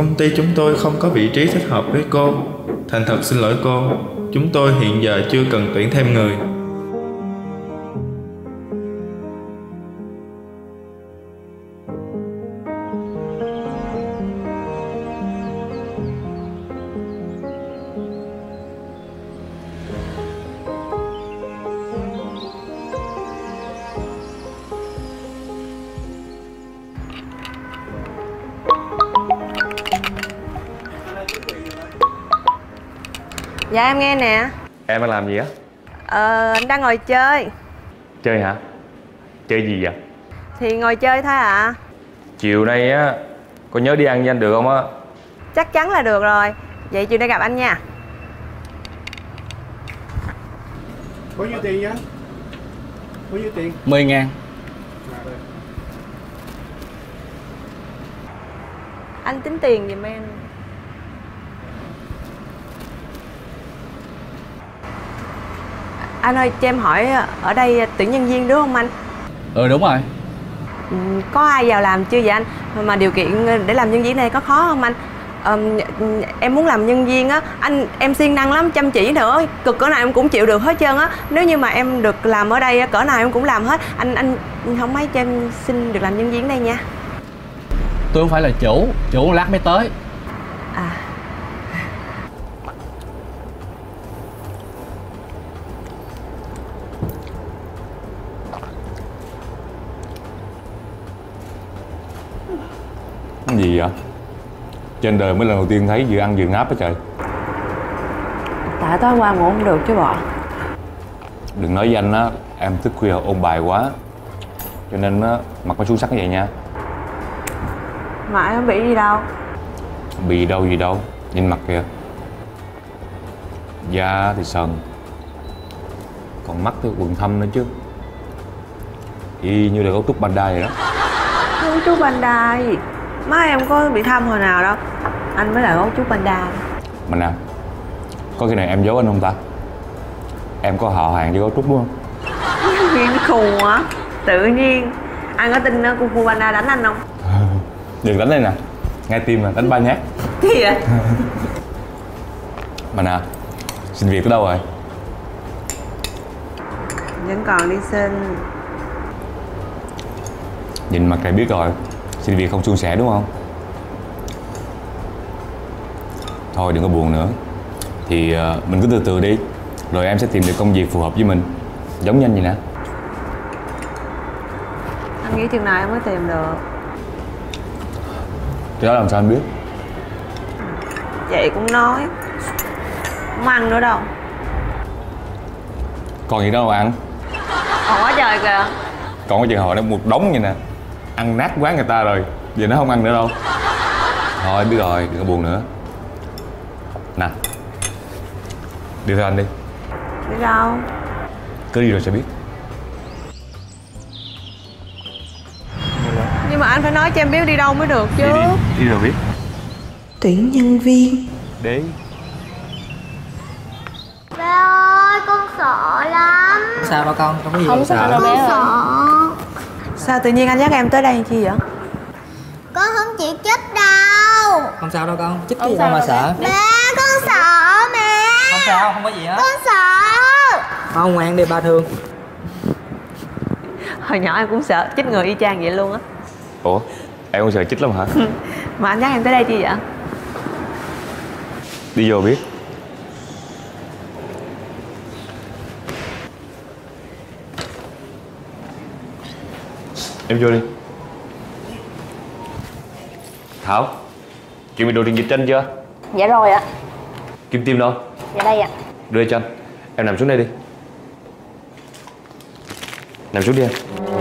Công ty chúng tôi không có vị trí thích hợp với cô. Thành thật xin lỗi cô, chúng tôi hiện giờ chưa cần tuyển thêm người. Dạ em nghe nè. Em đang làm gì á? Anh đang ngồi chơi. Chơi hả? Chơi gì vậy? Thì ngồi chơi thôi ạ. Chiều nay á, có nhớ đi ăn với anh được không á? Chắc chắn là được rồi. Vậy chiều nay gặp anh nha. Bao nhiêu tiền vậy? Bao nhiêu tiền? 10.000. Anh tính tiền giùm em. Anh ơi, cho em hỏi ở đây tuyển nhân viên đúng không anh? Ừ đúng rồi. Có ai vào làm chưa vậy anh? Mà điều kiện để làm nhân viên này có khó không anh? Em muốn làm nhân viên á, em siêng năng lắm, chăm chỉ nữa, cực cỡ nào em cũng chịu được hết trơn á. Nếu như mà em được làm ở đây cỡ nào em cũng làm hết. Anh không mấy cho em xin được làm nhân viên đây nha. Tôi không phải là chủ lát mới tới. À. Cái gì vậy? Trên đời mới lần đầu tiên thấy vừa ăn vừa ngáp á trời. Tại tối qua ngủ không được chứ bộ. Đừng nói với anh á, em thức khuya ôn bài quá, cho nên á, mặt nó xuống sắc như vậy nha. Mà em không bị gì đâu. Bị đâu gì đâu, nhìn mặt kìa. Da thì sần, còn mắt thì quầng thâm nữa chứ. Y như là gấu trúc Panda vậy đó. Gấu trúc Panda gì? Má em có bị thâm hồi nào đâu. Anh mới là gấu trúc Panda. Mà nè, có khi nào em giấu anh không ta? Em có họ hàng với gấu trúc đúng không? Nghe nó khùng hả? Tự nhiên. Anh có tin Kung Fu Panda đánh anh không? Đừng đánh đây nè, ngay tim mà, đánh 3 nhát. Gì vậy? Mà nè, xin việc ở đâu rồi? Vẫn còn đi xin. Nhìn mặt này biết rồi, xin việc không suôn sẻ đúng không? Thôi đừng có buồn nữa. Thì mình cứ từ từ đi, rồi em sẽ tìm được công việc phù hợp với mình. Giống như anh vậy nè. Anh nghĩ chừng nào em mới tìm được? Cái đó làm sao anh biết? Vậy cũng nói. Không ăn nữa đâu. Còn gì đâu mà ăn? Còn quá trời kìa. Còn cái trường hợp nó một đống vậy nè. Ăn nát quán người ta rồi, giờ nó không ăn nữa đâu. Thôi biết rồi, đừng có buồn nữa. Nè, đi theo anh đi. Đi đâu? Cứ đi rồi sẽ biết. Nhưng mà anh phải nói cho em biết đi đâu mới được chứ. Đi rồi biết. Tuyển nhân viên. Đi. Ba ơi, con sợ lắm. Sao đâu con, không có gì Không sợ đâu bé. Con sợ. Sao tự nhiên anh dắt em tới đây chi vậy? Con không chịu chết đâu. Không sao đâu con, chích cái gì đâu mà sợ. Ba, con sợ mẹ. Không sao, không có gì hết. Con sợ. Không, ngoan đi, ba thương. Hồi nhỏ em cũng sợ chích người y chang vậy luôn á. Ủa, em không sợ chích lắm hả? Mà anh dắt em tới đây chi vậy? Đi vô biết. Em vô đi. Thảo, chuẩn bị đồ truyền dịch cho anh chưa? Dạ rồi ạ. Kim tiêm đâu? Dạ đây ạ. Đưa đây cho anh. Em nằm xuống đây đi. Nằm xuống đi em.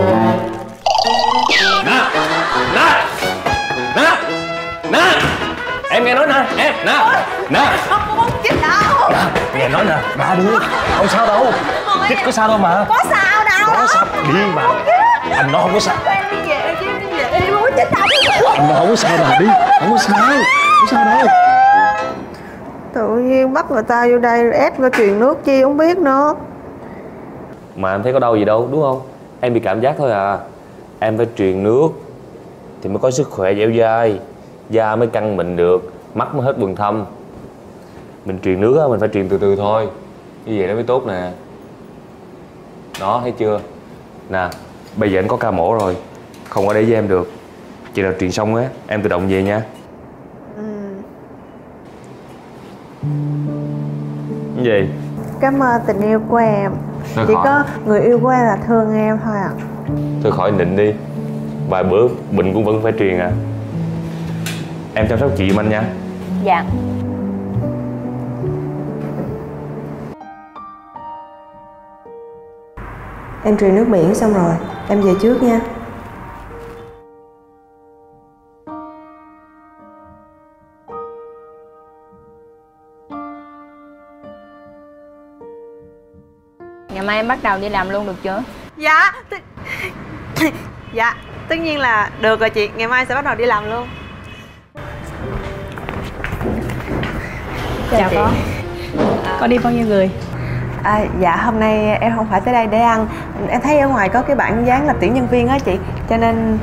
Nè! Nè! Nè! Nè! Em nghe nói nè! Em! Nè! Nè! Không chích đâu. Nghe nói nè! Ba đi! Không sao đâu! Chích có sao đâu mà! Có sao đâu. Có sao? Đi mà! Anh nói không có sao! Em đi về chứ, đi về em không có chích đâu. Anh nói không có sao mà đi! Không có sao! Không có sao đâu! Tự nhiên bắt người ta vô đây ép ra truyền nước chi không biết nữa. Mà em thấy có đâu gì đâu, đúng không? Em bị cảm giác thôi à. Em phải truyền nước thì mới có sức khỏe dẻo dai. da mới căng mịn được, mắt mới hết bừng thâm. Mình truyền nước á, mình phải truyền từ từ thôi, như vậy nó mới tốt nè. Đó, thấy chưa? Nè, bây giờ anh có ca mổ rồi, không có để với em được. Chị nào truyền xong á, em tự động về nha. Cái gì? Cảm ơn tình yêu của em. Thôi Chỉ khỏi. có người yêu của em là thương em thôi à. Thôi khỏi nịnh đi, vài bữa bệnh cũng vẫn phải truyền à. Em chăm sóc chị giùm anh nha. Dạ. Em truyền nước biển xong rồi, em về trước nha. Ngày mai em bắt đầu đi làm luôn được chưa? Dạ Dạ, tất nhiên là được rồi chị. Ngày mai sẽ bắt đầu đi làm luôn. Chào con. Con đi bao nhiêu người? Dạ hôm nay em không phải tới đây để ăn. Em thấy ở ngoài có cái bảng dán là tuyển nhân viên á chị, cho nên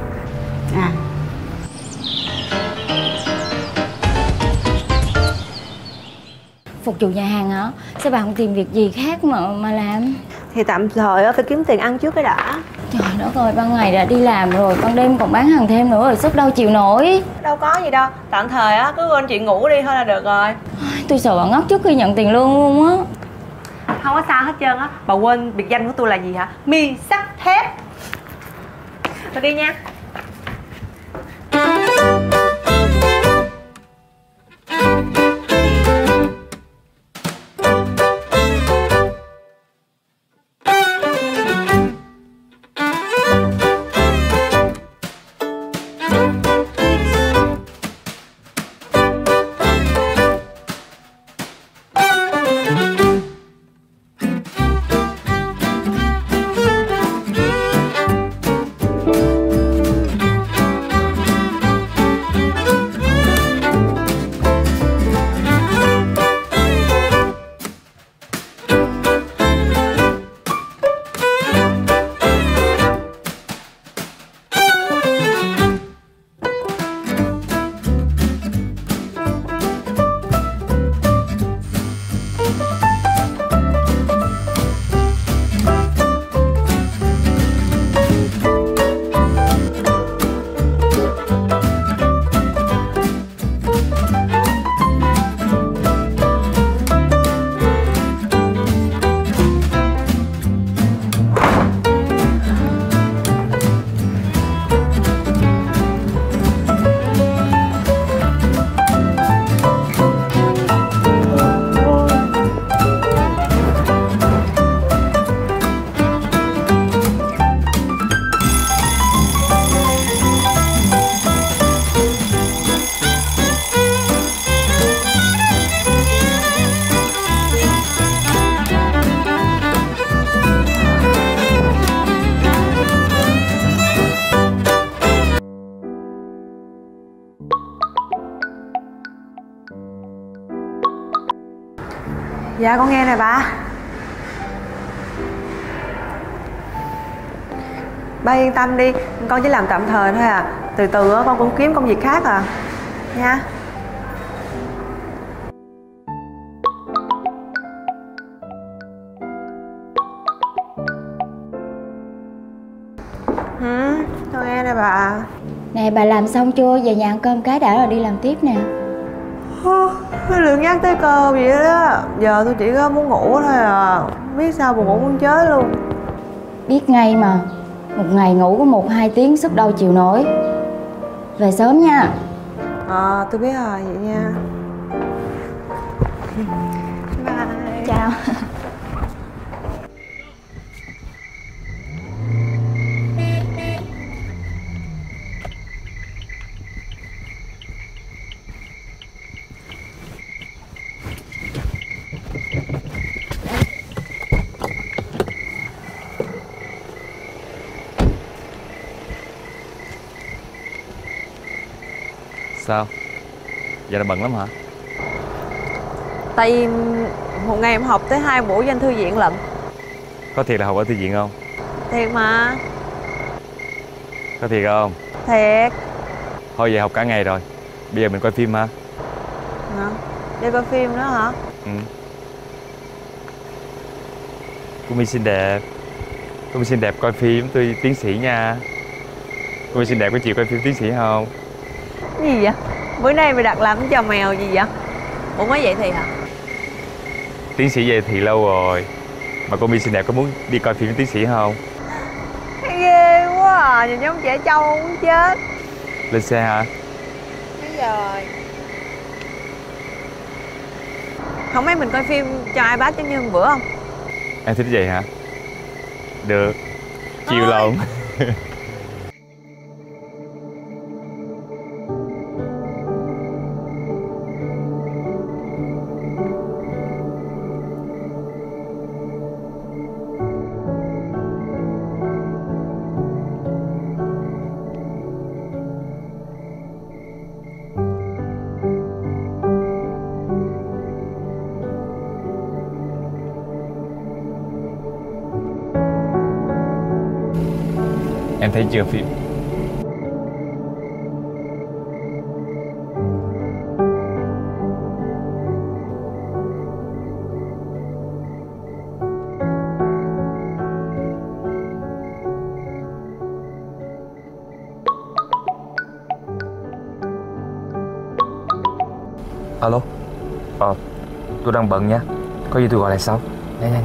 Phục vụ nhà hàng hả? Sao bà không tìm việc gì khác mà làm? thì tạm thời phải kiếm tiền ăn trước cái đã. Trời đất ơi, ban ngày đã đi làm rồi, ban đêm còn bán hàng thêm nữa rồi, sức đâu chịu nổi. Đâu có gì đâu, tạm thời cứ quên chuyện ngủ đi thôi là được rồi. Tôi sợ bà ngất trước khi nhận tiền lương luôn á. Không có sao hết trơn á. Bà quên biệt danh của tôi là gì hả? Mi sắt thép. Tôi đi nha. Dạ con nghe nè bà. Ba yên tâm đi, con chỉ làm tạm thời thôi à. Từ từ con cũng kiếm công việc khác à. Nha. Con nghe nè bà. Nè, bà làm xong chưa? Về nhà ăn cơm cái đã rồi đi làm tiếp nè. Cái lượng nhắc tới cơm vậy đó. Giờ tôi chỉ có muốn ngủ thôi à. Biết sao buồn ngủ muốn chết luôn. Biết ngay mà. Một ngày ngủ có 1-2 tiếng, sức đâu chịu nổi. Về sớm nha. Tôi biết rồi, vậy nha. Bye. Chào. Sao? Giờ là bận lắm hả? Tại vì một ngày em học tới 2 buổi danh thư viện lận. Có thiệt là học ở thư viện không? Thiệt mà. Có thiệt không? Thiệt. Thôi vậy học cả ngày rồi, Bây giờ mình coi phim ha. Hả? Đi coi phim nữa hả? Ừ. Cô My xinh đẹp. Cô My xinh đẹp coi phim tôi tiến sĩ nha. Cô My xinh đẹp có chịu coi phim tiến sĩ không? Cái gì vậy? Bữa nay mày đặt làm cái trò mèo gì vậy? Ủa mới vậy thì hả? Tiến sĩ về thì lâu rồi. Mà cô My xinh đẹp có muốn đi coi phim với tiến sĩ không? Ghê quá à, nhìn giống trẻ trâu muốn chết. Lên xe hả? Bây giờ không mấy mình coi phim cho iPad giống như một bữa không? Em thích vậy hả? Được. Chiều lòng. Em thấy chưa phim? Alo. Tôi đang bận nha. Có gì tôi gọi lại sau. Nha.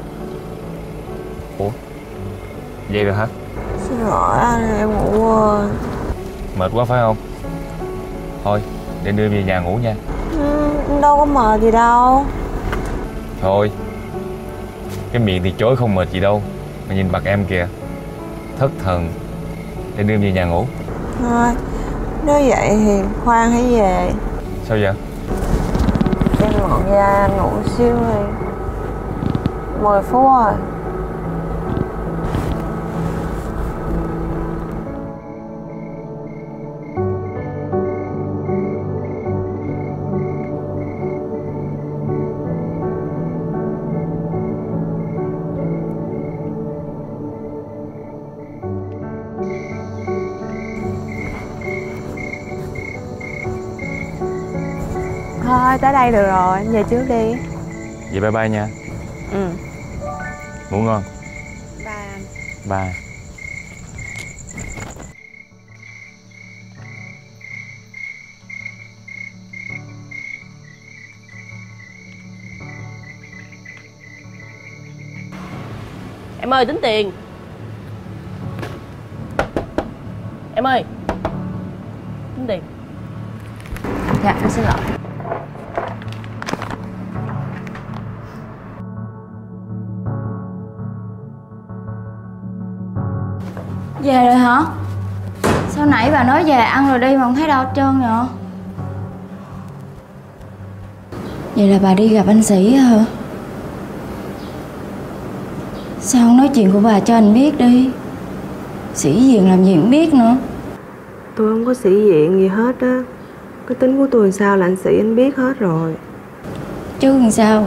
Ủa? Vậy rồi hả? Xin lỗi anh, em ngủ quên. Mệt quá phải không? Thôi, để đưa về nhà ngủ nha. Đâu có mệt gì đâu. Thôi, cái miệng thì chối không mệt gì đâu. Mà nhìn mặt em kìa, thất thần. Để đưa về nhà ngủ. Thôi, nếu vậy thì khoan hãy về. Sao vậy? Em mọn ra anh ngủ xíu đi. 10 phút rồi. Thôi tới đây được rồi, em về trước đi. Vậy bye bye nha. Ừ. Ngủ ngon. Bye anh. Bye. Em ơi, tính tiền. Em ơi, tính tiền. Dạ, anh xin lỗi. Về rồi hả? Sao nãy bà nói về ăn rồi đi mà không thấy đâu hết trơn vậy? Vậy là bà đi gặp anh Sĩ hả? Sao không nói chuyện của bà cho anh biết đi? Sĩ diện làm gì cũng biết nữa. Tôi không có sĩ diện gì hết á. Cái tính của tôi làm sao là anh Sĩ anh biết hết rồi. Chứ làm sao?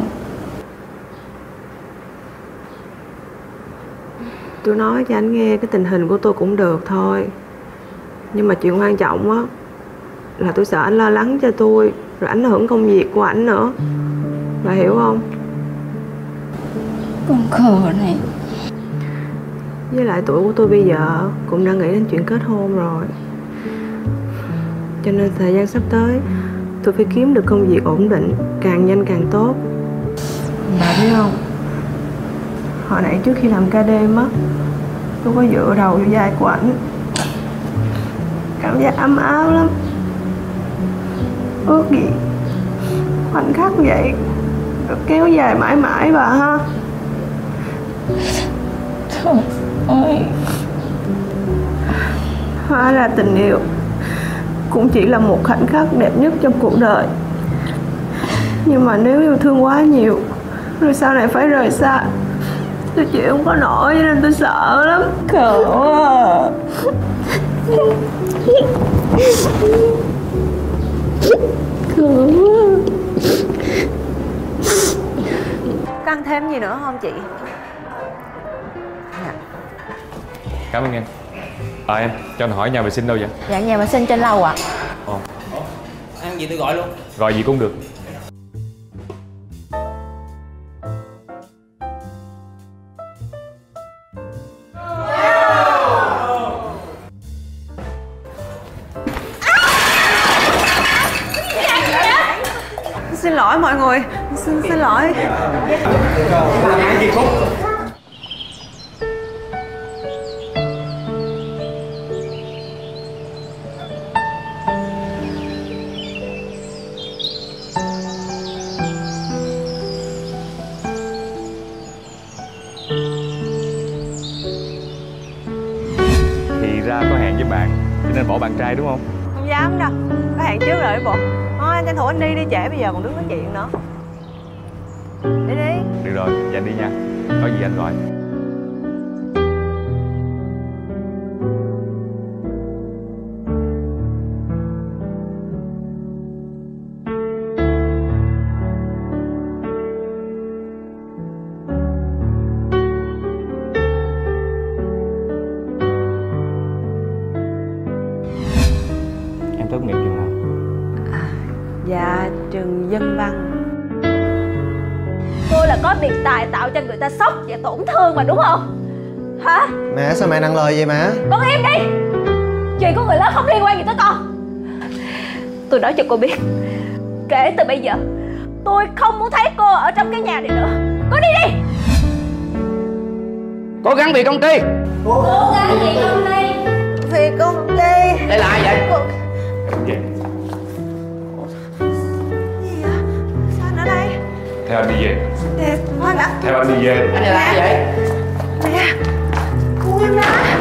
Tôi nói cho anh nghe cái tình hình của tôi cũng được thôi. Nhưng mà chuyện quan trọng á là tôi sợ anh lo lắng cho tôi, rồi ảnh hưởng công việc của ảnh nữa. Bà hiểu không? Con khờ này. Với lại tuổi của tôi bây giờ cũng đã nghĩ đến chuyện kết hôn rồi. Cho nên thời gian sắp tới tôi phải kiếm được công việc ổn định, càng nhanh càng tốt. Bà biết không, hồi nãy trước khi làm ca đêm á, tôi có dựa đầu vô vai của ảnh. Cảm giác ấm áp lắm. Ước gì khoảnh khắc vậy được kéo dài mãi mãi bà ha. Trời ơi. Hóa ra tình yêu cũng chỉ là một khoảnh khắc đẹp nhất trong cuộc đời. Nhưng mà nếu yêu thương quá nhiều rồi sau này phải rời xa, tôi chịu không có nổi, cho nên tôi sợ lắm. Khờ quá. Khờ quá. Căng thêm gì nữa không chị? Cảm ơn em. Em, cho anh hỏi nhà vệ sinh đâu vậy? Dạ nhà vệ sinh trên lầu ạ. ăn gì tôi gọi luôn. Gọi gì cũng được. Xin lỗi mọi người, xin lỗi. Thì ra có hẹn với bạn cho nên bỏ bạn trai đúng không? Không dám đâu, có hẹn trước rồi bộ. Thôi anh tranh thủ anh đi đi, trễ bây giờ còn đứng nói chuyện nữa. Đi đi. Được rồi, vậy anh đi nha. Có gì anh gọi. Em tốt nghiệp trường nào? Dạ, trường Dân Văn. Tôi là có tiền tài tạo cho người ta sốc và tổn thương mà đúng không? Hả? Mẹ sao mẹ nặng lời vậy mà? Con im đi. Chuyện của người lớn không liên quan gì tới con. Tôi nói cho cô biết, kể từ bây giờ tôi không muốn thấy cô ở trong cái nhà này nữa. Cô đi đi. Cố gắng vì công ty. Cố gắng vì công ty. Vì công ty. Đây là ai vậy? Về. Gì vậy? Sao anh ở đây? Theo anh đi về. Nè, Hoan đã. Theo anh đi về. Anh này là ai vậy? Nè, buông em ra.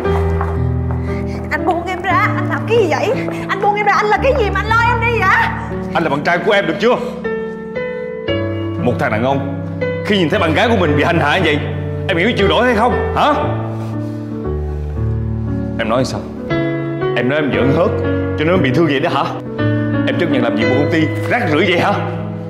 Anh buông em ra, anh làm cái gì vậy? Anh buông em ra, anh là cái gì mà anh lôi em đi vậy? Anh là bạn trai của em được chưa? Một thằng đàn ông khi nhìn thấy bạn gái của mình bị hành hạ như vậy, em hiểu chịu nổi hay không? Hả? Em nói sao? Em nói em giỡn hớt cho nên em bị thương vậy đó hả? Em chấp nhận làm việc của công ty rác rưởi vậy hả?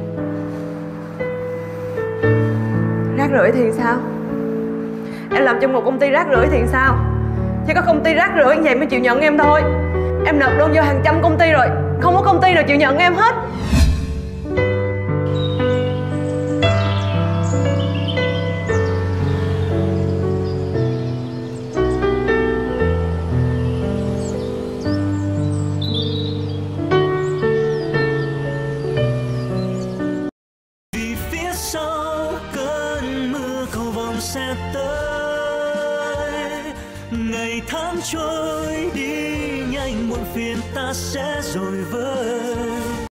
Rác rưởi thì sao? Em làm trong một công ty rác rưởi thì sao? Chỉ có công ty rác rưởi như vậy mới chịu nhận em thôi. Em nộp đơn vô hàng trăm công ty rồi, không có công ty nào chịu nhận em hết. Vì phía sau cơn mưa cầu vồng sẽ tới, ngày tháng trôi đi nhanh muộn phiền ta sẽ rồi vơi.